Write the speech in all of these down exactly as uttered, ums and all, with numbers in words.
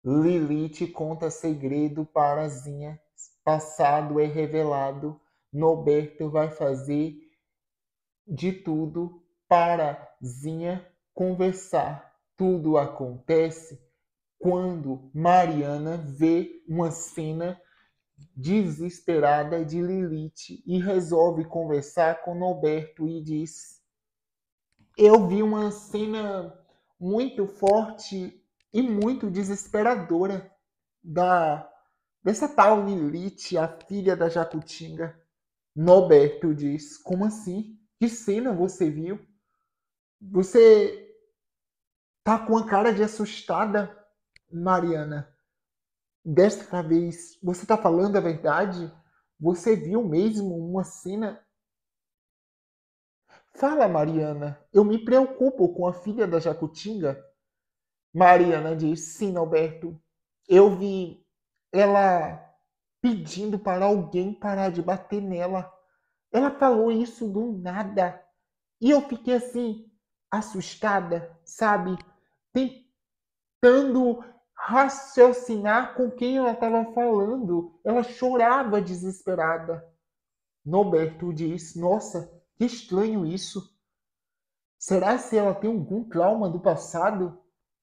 Lilith conta segredo para Zinha. Passado é revelado. Norberto vai fazer de tudo para Zinha conversar. Tudo acontece quando Mariana vê uma cena desesperada de Lilith e resolve conversar com Norberto e diz: eu vi uma cena muito forte e muito desesperadora da dessa tal Lilith, a filha da Jacutinga. Norberto diz: como assim? Que cena você viu? Você tá com a cara de assustada, Mariana. Desta vez, você tá falando a verdade? Você viu mesmo uma cena? Fala, Mariana. Eu me preocupo com a filha da Jacutinga. Mariana diz: sim, Norberto. Eu vi ela pedindo para alguém parar de bater nela. Ela falou isso do nada. E eu fiquei assim, assustada, sabe? Tentando raciocinar com quem ela estava falando. Ela chorava desesperada. Norberto diz: nossa, que estranho isso. Será se ela tem algum trauma do passado?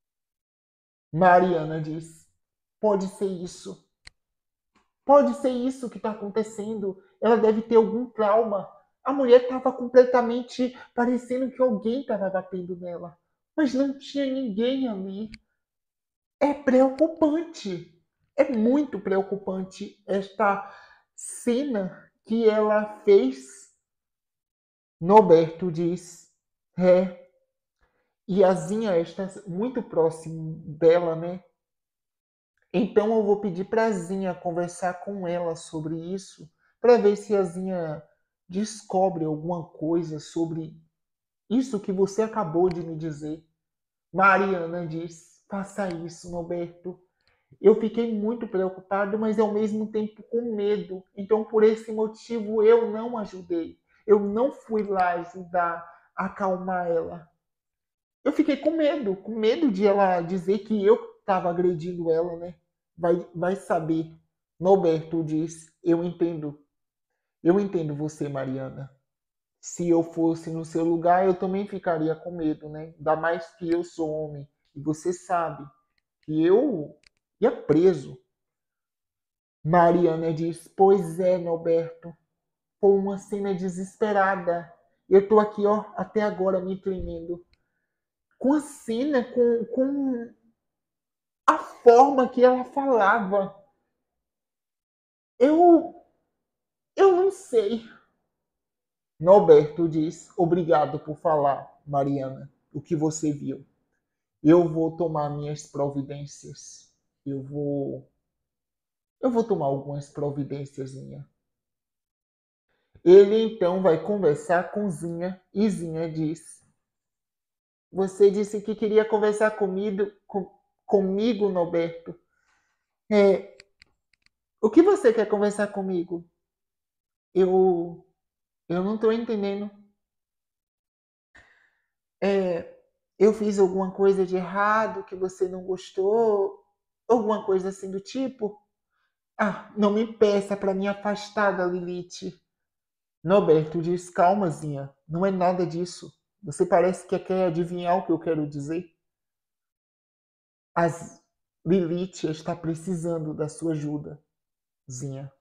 Mariana diz: pode ser isso. Pode ser isso que está acontecendo. Ela deve ter algum trauma. A mulher estava completamente parecendo que alguém estava batendo nela. Mas não tinha ninguém ali. É preocupante. É muito preocupante esta cena que ela fez. Norberto diz: é. E a Zinha está muito próximo dela, né? Então eu vou pedir para a Zinha conversar com ela sobre isso, para ver se a Zinha descobre alguma coisa sobre isso que você acabou de me dizer. Mariana diz: faça isso, Norberto. Eu fiquei muito preocupado, mas ao mesmo tempo com medo. Então, por esse motivo, eu não ajudei. Eu não fui lá ajudar a acalmar ela. Eu fiquei com medo, com medo de ela dizer que eu estava agredindo ela, né? Vai, vai saber. Norberto diz: eu entendo. Eu entendo você, Mariana. Se eu fosse no seu lugar, eu também ficaria com medo, né? Ainda mais que eu sou homem. E você sabe que eu ia preso. Mariana diz: pois é, Norberto. Foi uma cena desesperada. Eu tô aqui, ó, até agora me tremendo. Com a cena, com, com a forma que ela falava. Eu, eu não sei. Norberto diz: obrigado por falar, Mariana, o que você viu. Eu vou tomar minhas providências. Eu vou. Eu vou tomar algumas providências minha. Ele então vai conversar com Zinha e Zinha diz: você disse que queria conversar comigo, com, comigo, Norberto. É, o que você quer conversar comigo? Eu, eu não estou entendendo. É, eu fiz alguma coisa de errado que você não gostou? Alguma coisa assim do tipo? Ah, não me peça para me afastar da Lilith. Norberto diz: calmazinha, não é nada disso. Você parece que quer adivinhar o que eu quero dizer. As Lilith está precisando da sua ajuda, Zinha.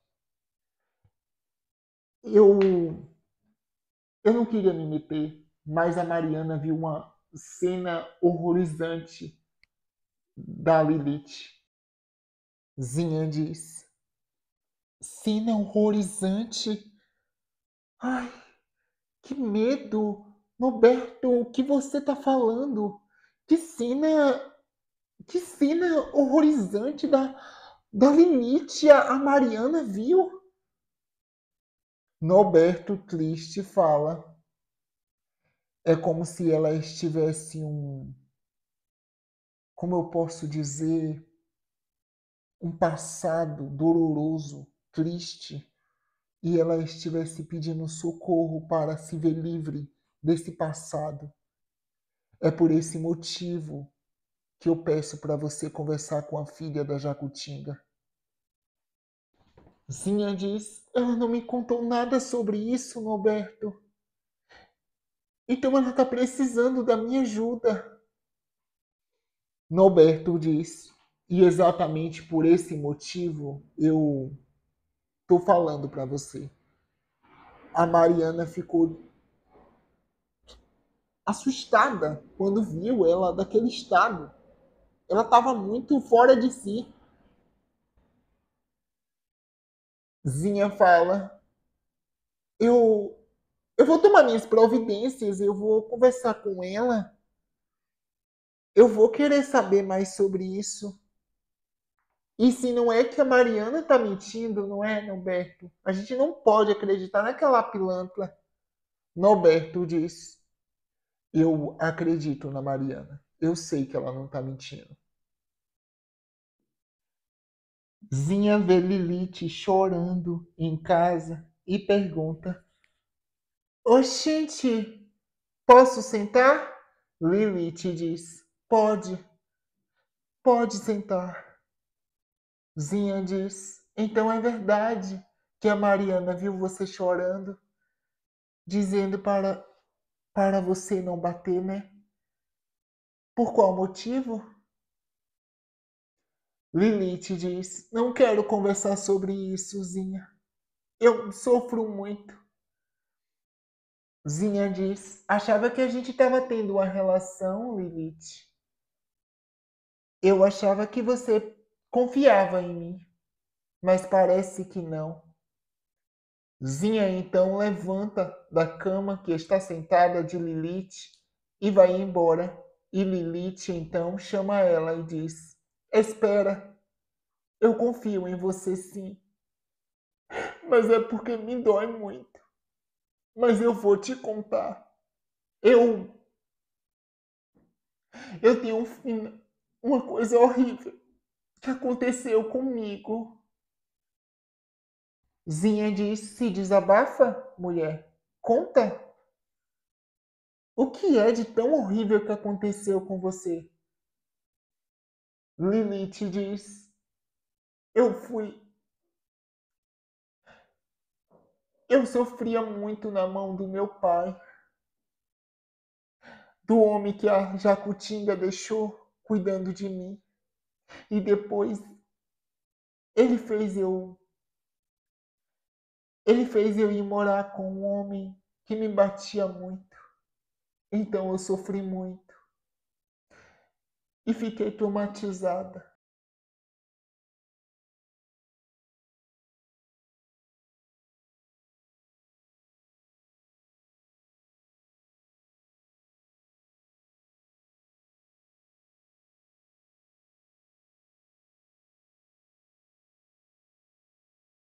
Eu, eu não queria me meter, mas a Mariana viu uma cena horrorizante da Lilith. Zinha diz: cena horrorizante? Ai, que medo! Norberto, o que você está falando? Que cena, que cena horrorizante da, da Lilith a, a Mariana viu? Norberto, triste, fala. É como se ela estivesse um, como eu posso dizer, um passado doloroso, triste, e ela estivesse pedindo socorro para se ver livre desse passado. É por esse motivo que eu peço para você conversar com a filha da Jacutinga. Zinha diz, ela não me contou nada sobre isso, Norberto. Então ela está precisando da minha ajuda. Norberto diz, e exatamente por esse motivo eu estou falando para você. A Mariana ficou assustada quando viu ela daquele estado. Ela estava muito fora de si. Zinha fala, eu, eu vou tomar minhas providências, eu vou conversar com ela. Eu vou querer saber mais sobre isso. E se não é que a Mariana está mentindo, não é, Norberto? A gente não pode acreditar naquela pilantra. Norberto diz, eu acredito na Mariana. Eu sei que ela não está mentindo. Zinha vê Lilith chorando em casa e pergunta, oxente, posso sentar? Lilith diz, pode, pode sentar. Zinha diz, então é verdade que a Mariana viu você chorando, dizendo para, para você não bater, né? Por qual motivo? Lilith diz, não quero conversar sobre isso, Zinha. Eu sofro muito. Zinha diz, achava que a gente estava tendo uma relação, Lilith. Eu achava que você confiava em mim, mas parece que não. Zinha então levanta da cama que está sentada de Lilith e vai embora. E Lilith então chama ela e diz, espera, eu confio em você sim, mas é porque me dói muito. Mas eu vou te contar. Eu, eu tenho um, uma coisa horrível que aconteceu comigo. Zinha diz, se desabafa, mulher. Conta. O que é de tão horrível que aconteceu com você? Lilith diz, eu fui. Eu sofria muito na mão do meu pai. Do homem que a Jacutinga deixou cuidando de mim. E depois ele fez eu. Ele fez eu ir morar com um homem que me batia muito. Então eu sofri muito. E fiquei traumatizada.